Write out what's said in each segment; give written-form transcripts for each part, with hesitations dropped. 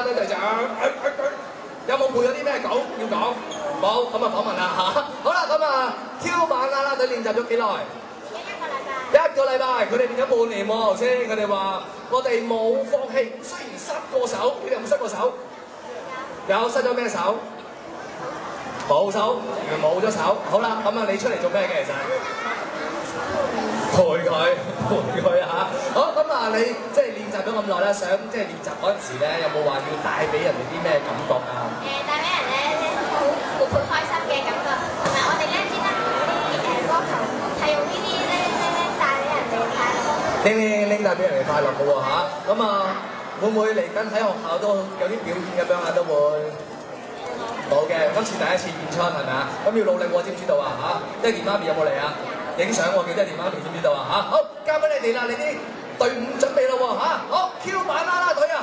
女隊長，有冇背咗啲咩稿要講？冇，咁啊訪問啦嚇。好啦，咁啊 Q 版啦啦隊練習咗幾耐？一個禮拜，佢哋練咗半年喎。頭先佢哋話我哋冇放棄，雖然失過手，你哋有冇失過手？有，失咗咩手？冇手，冇咗手。好啦，咁啊你出嚟做咩嘅其實？陪佢嚇。好，咁啊你即係練習咗咁耐啦，想即係練習嗰陣時咧，有冇話要帶俾人哋啲咩感覺啊？ 帶俾人咧好活潑開心嘅感覺，同埋我哋咧專登啲歌頭係用呢啲咧帶俾人哋快樂。 拎帶俾人哋快樂嘅喎嚇。咁啊會唔會嚟緊喺學校都有啲表演咁樣啊？都會。冇嘅，今次第一次演出係咪啊？咁要努力喎，知唔知道啊？嚇，爹哋媽咪有冇嚟啊？影相喎，叫爹哋媽咪知唔知道啊？嚇，好，交俾你哋啦，你啲隊伍準備咯喎嚇，好 ，Q 版啦啦隊啊！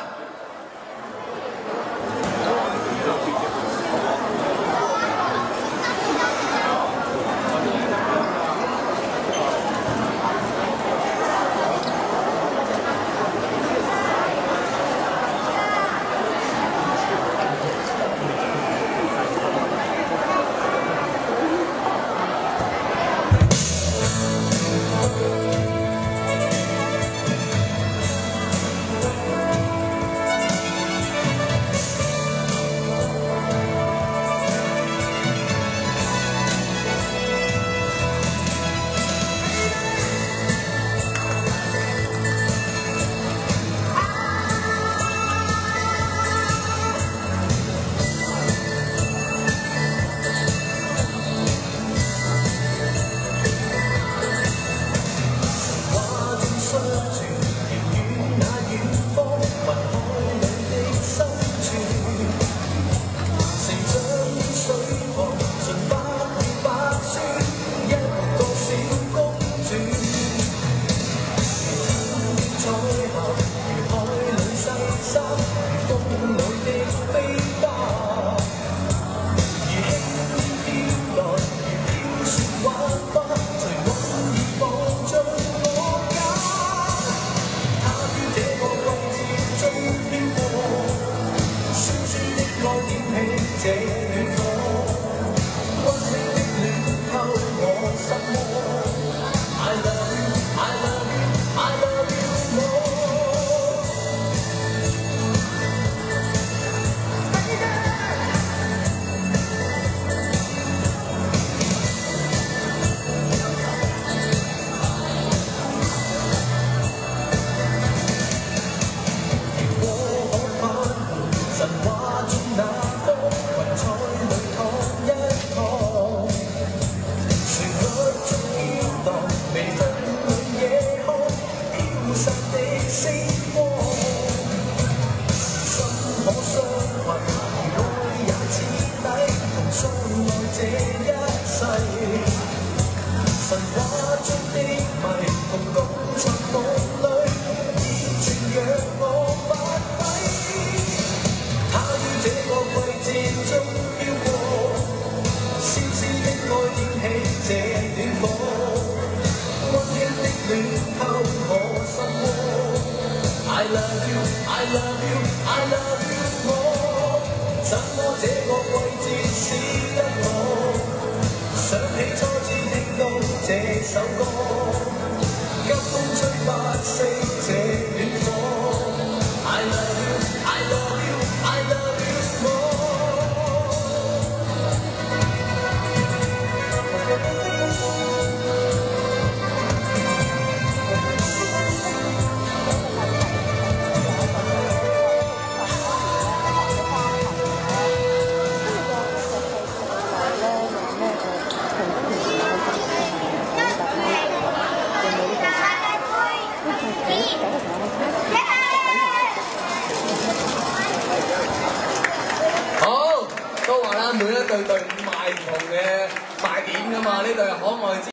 每一隊隊伍賣唔同嘅賣點㗎嘛，呢隊可愛之。